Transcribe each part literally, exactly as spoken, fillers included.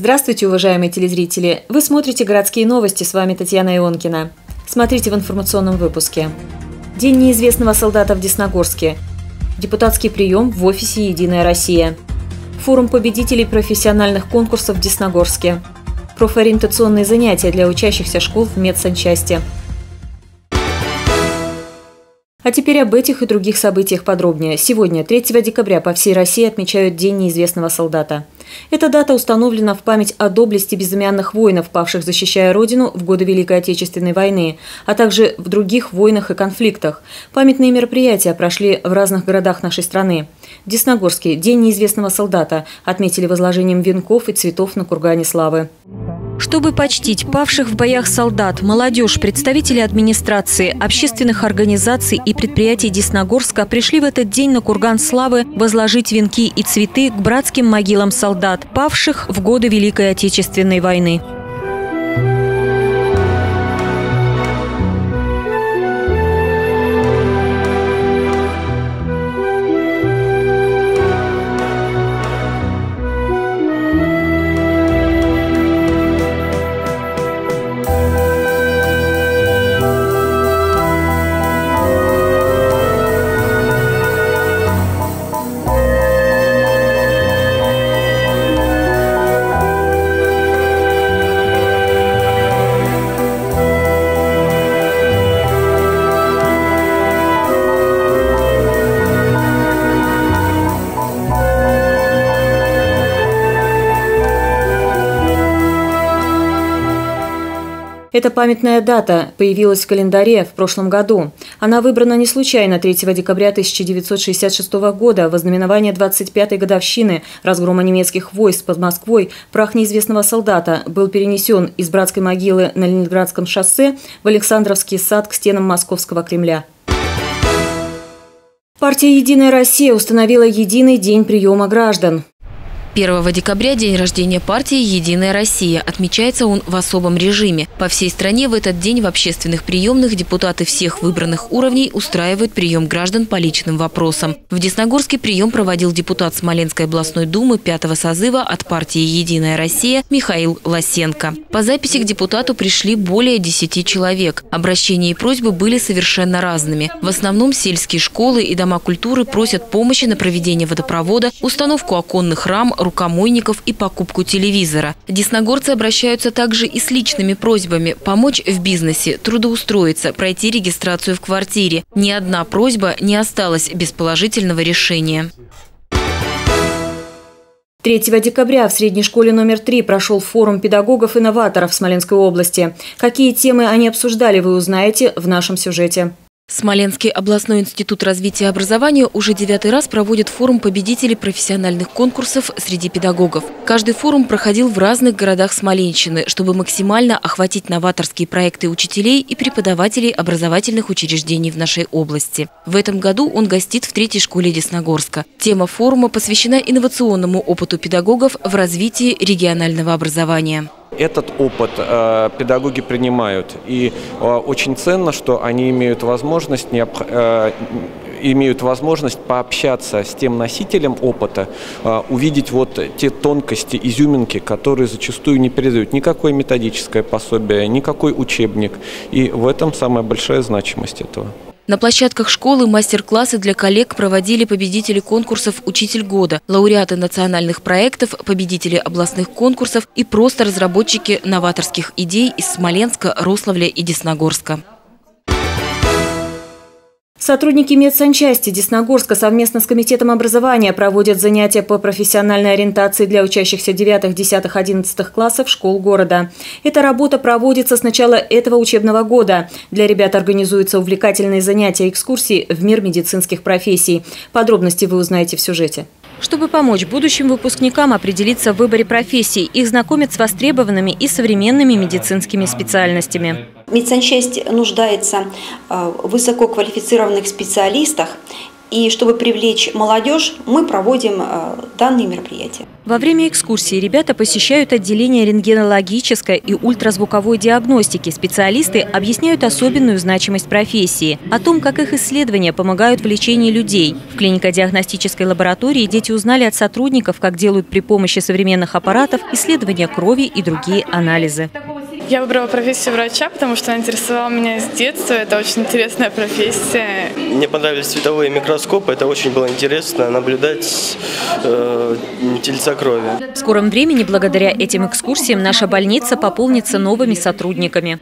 Здравствуйте, уважаемые телезрители! Вы смотрите «Городские новости», с вами Татьяна Ионкина. Смотрите в информационном выпуске. День неизвестного солдата в Десногорске. Депутатский прием в офисе «Единая Россия». Форум победителей профессиональных конкурсов в Десногорске. Профориентационные занятия для учащихся школ в медсанчасти. А теперь об этих и других событиях подробнее. Сегодня, третьего декабря, по всей России отмечают День неизвестного солдата. Эта дата установлена в память о доблести безымянных воинов, павших, защищая Родину в годы Великой Отечественной войны, а также в других войнах и конфликтах. Памятные мероприятия прошли в разных городах нашей страны. В Десногорске День неизвестного солдата отметили возложением венков и цветов на кургане славы. Чтобы почтить павших в боях солдат, молодежь, представители администрации, общественных организаций и предприятий Десногорска пришли в этот день на курган славы возложить венки и цветы к братским могилам солдат, павших в годы Великой Отечественной войны. Эта памятная дата появилась в календаре в прошлом году. Она выбрана не случайно третьего декабря тысяча девятьсот шестьдесят шестого года, в ознаменование двадцать пятой годовщины разгрома немецких войск под Москвой. Прах неизвестного солдата был перенесен из братской могилы на Ленинградском шоссе в Александровский сад к стенам Московского Кремля. Партия «Единая Россия» установила единый день приема граждан. первого декабря – день рождения партии «Единая Россия». Отмечается он в особом режиме. По всей стране в этот день в общественных приемных депутаты всех выбранных уровней устраивают прием граждан по личным вопросам. В Десногорске прием проводил депутат Смоленской областной думы пятого созыва от партии «Единая Россия» Михаил Лосенко. По записи к депутату пришли более десяти человек. Обращения и просьбы были совершенно разными. В основном сельские школы и дома культуры просят помощи на проведение водопровода, установку оконных рам, рукомойников и покупку телевизора. Десногорцы обращаются также и с личными просьбами помочь в бизнесе, трудоустроиться, пройти регистрацию в квартире. Ни одна просьба не осталась без положительного решения. третьего декабря в средней школе номер три прошел форум педагогов-инноваторов Смоленской области. Какие темы они обсуждали, вы узнаете в нашем сюжете. Смоленский областной институт развития образования уже девятый раз проводит форум победителей профессиональных конкурсов среди педагогов. Каждый форум проходил в разных городах Смоленщины, чтобы максимально охватить новаторские проекты учителей и преподавателей образовательных учреждений в нашей области. В этом году он гостит в третьей школе Десногорска. Тема форума посвящена инновационному опыту педагогов в развитии регионального образования. Этот опыт э, педагоги принимают, и э, очень ценно, что они имеют возможность, не, э, имеют возможность пообщаться с тем носителем опыта, э, увидеть вот те тонкости, изюминки, которые зачастую не передают никакое методическое пособие, никакой учебник, и в этом самая большая значимость этого. На площадках школы мастер-классы для коллег проводили победители конкурсов «Учитель года», лауреаты национальных проектов, победители областных конкурсов и просто разработчики новаторских идей из Смоленска, Рославля и Десногорска. Сотрудники медсанчасти Десногорска совместно с комитетом образования проводят занятия по профессиональной ориентации для учащихся девятых, десятых, одиннадцатых классов школ города. Эта работа проводится с начала этого учебного года. Для ребят организуются увлекательные занятия и экскурсии в мир медицинских профессий. Подробности вы узнаете в сюжете. Чтобы помочь будущим выпускникам определиться в выборе профессий, их знакомят с востребованными и современными медицинскими специальностями. Медсанчасть нуждается в высококвалифицированных специалистах, и чтобы привлечь молодежь, мы проводим данные мероприятия. Во время экскурсии ребята посещают отделение рентгенологической и ультразвуковой диагностики. Специалисты объясняют особенную значимость профессии, о том, как их исследования помогают в лечении людей. В клинико-диагностической лаборатории дети узнали от сотрудников, как делают при помощи современных аппаратов исследования крови и другие анализы. Я выбрала профессию врача, потому что она интересовала меня с детства. Это очень интересная профессия. Мне понравились световые микроскопы. Это очень было интересно наблюдать э, тельца крови. В скором времени, благодаря этим экскурсиям, наша больница пополнится новыми сотрудниками.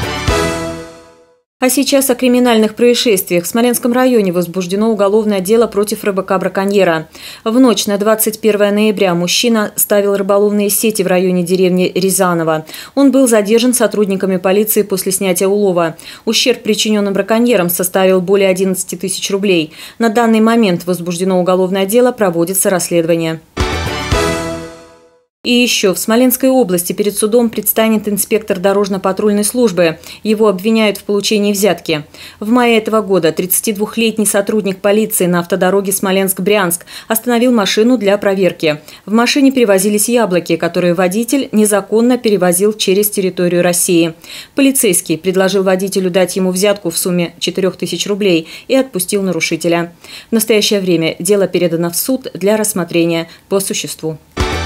А сейчас о криминальных происшествиях. В Смоленском районе возбуждено уголовное дело против рыбака-браконьера. В ночь на двадцать первое ноября мужчина ставил рыболовные сети в районе деревни Рязаново. Он был задержан сотрудниками полиции после снятия улова. Ущерб, причиненный браконьерам, составил более одиннадцати тысяч рублей. На данный момент возбуждено уголовное дело, проводится расследование. И еще в Смоленской области перед судом предстанет инспектор дорожно-патрульной службы. Его обвиняют в получении взятки. В мае этого года тридцатидвухлетний сотрудник полиции на автодороге Смоленск-Брянск остановил машину для проверки. В машине перевозились яблоки, которые водитель незаконно перевозил через территорию России. Полицейский предложил водителю дать ему взятку в сумме четырёх тысяч рублей и отпустил нарушителя. В настоящее время дело передано в суд для рассмотрения по существу.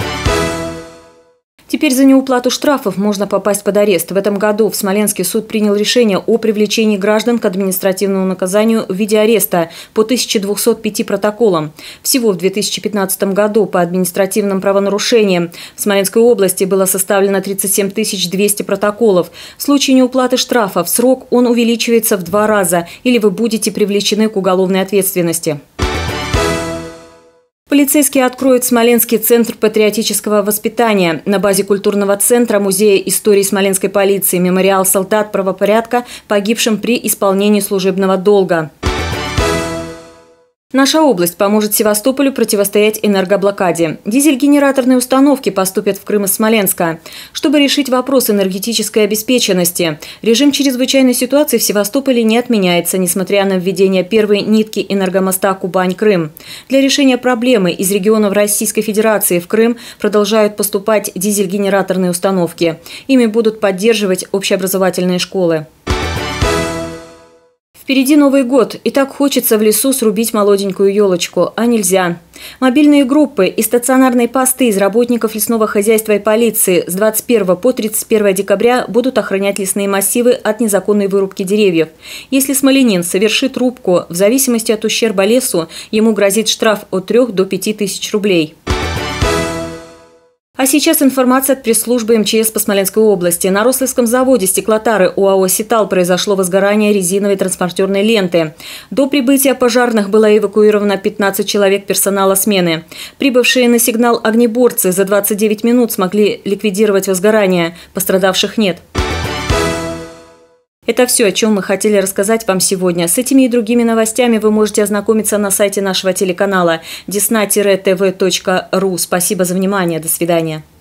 Теперь за неуплату штрафов можно попасть под арест. В этом году в Смоленске суд принял решение о привлечении граждан к административному наказанию в виде ареста по тысяче двумстам пяти протоколам. Всего в две тысячи пятнадцатом году по административным правонарушениям в Смоленской области было составлено тридцать семь тысяч двести протоколов. В случае неуплаты штрафов срок он увеличивается в два раза, или вы будете привлечены к уголовной ответственности. Полицейские откроют Смоленский центр патриотического воспитания. На базе культурного центра Музея истории Смоленской полиции мемориал солдат правопорядка, погибшим при исполнении служебного долга. Наша область поможет Севастополю противостоять энергоблокаде. Дизель-генераторные установки поступят в Крым из Смоленска. Чтобы решить вопрос энергетической обеспеченности, режим чрезвычайной ситуации в Севастополе не отменяется, несмотря на введение первой нитки энергомоста Кубань-Крым. Для решения проблемы из регионов Российской Федерации в Крым продолжают поступать дизель-генераторные установки. Ими будут поддерживать общеобразовательные школы. Впереди Новый год, и так хочется в лесу срубить молоденькую елочку, а нельзя. Мобильные группы и стационарные посты из работников лесного хозяйства и полиции с двадцать первого по тридцать первое декабря будут охранять лесные массивы от незаконной вырубки деревьев. Если смоленин совершит рубку, в зависимости от ущерба лесу, ему грозит штраф от трёх до пяти тысяч рублей. А сейчас информация от пресс-службы эм че эс по Смоленской области. На Рославском заводе стеклотары ОАО «Ситал» произошло возгорание резиновой транспортерной ленты. До прибытия пожарных было эвакуировано пятнадцать человек персонала смены. Прибывшие на сигнал огнеборцы за двадцать девять минут смогли ликвидировать возгорание. Пострадавших нет. Это все, о чем мы хотели рассказать вам сегодня. С этими и другими новостями вы можете ознакомиться на сайте нашего телеканала десна тэ вэ точка ру. Спасибо за внимание. До свидания.